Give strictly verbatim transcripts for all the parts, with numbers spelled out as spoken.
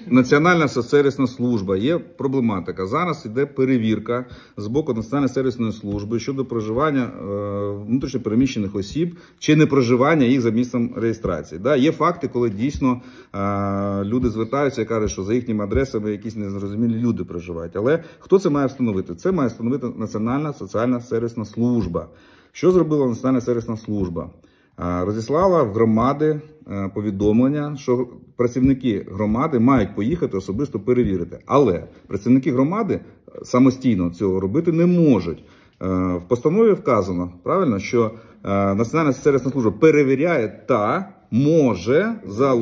Національна сервісна служба. Є проблематика. Зараз йде перевірка з боку Національної сервісної служби щодо проживання е, внутрішньо переміщених осіб чи не проживання їх за місцем реєстрації. Да, є факти, коли дійсно е, люди звертаються і кажуть, що за їхніми адресами якісь незрозумілі люди проживають. Але хто це має встановити? Це має встановити Національна соціальна сервісна служба. Що зробила Національна сервісна служба? Розіслала в громади повідомлення, що працівники громади мають поїхати особисто перевірити. Але працівники громади самостійно цього робити не можуть. В постанові вказано, правильно, що Національна сервісна служба перевіряє та може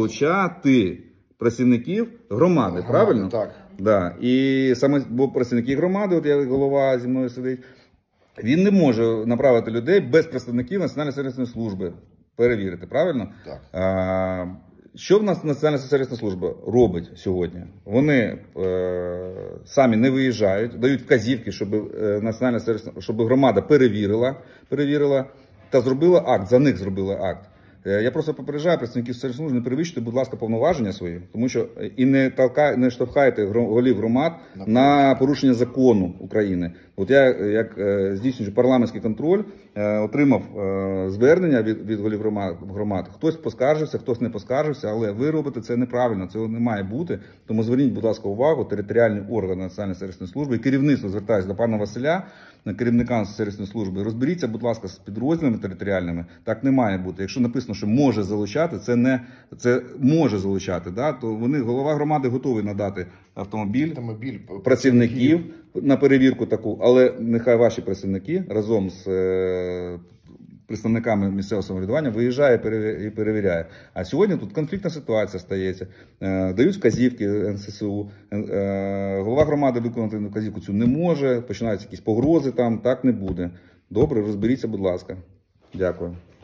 залучати працівників громади, правильно? Так. Да. І саме бо працівники громади, от я голова зі мною сидить, він не може направити людей без представників Національної сервісної служби перевірити, правильно? Так. А, що в нас Національна сервісна служба робить сьогодні? Вони е, самі не виїжджають, дають вказівки, щоб е, Національна сервісна, щоб громада перевірила, перевірила та зробила акт, за них зробила акт. Я просто попереджаю представників сервісної служби, не перевищуйте, будь ласка, повноваження свої, тому що і не толкай, не штовхайте голів громад на порушення закону України. От я, як здійснюючи парламентський контроль, отримав звернення від, від голів громад, громад. Хтось поскаржився, хтось не поскаржився, але ви робите це неправильно, цього не має бути. Тому зверніть, будь ласка, увагу, територіальні органи Національної сервісної служби і керівництво, звертаюся до пана Василя, керівника сервісної служби, розберіться, будь ласка, з підрозділами територіальними. Так не має бути. Якщо написано, що може залучати, це не це може залучати, да? То вони, голова громади, готовий надати автомобіль, автомобіль працівників на перевірку таку, але нехай ваші працівники разом з е, представниками місцевого самоврядування виїжджає і перевіряє. А сьогодні тут конфліктна ситуація стається. Е, дають вказівки ен ес ес у, е, голова громади виконати вказівку цю не може, починаються якісь погрози там, так не буде. Добре, розберіться, будь ласка. Дякую.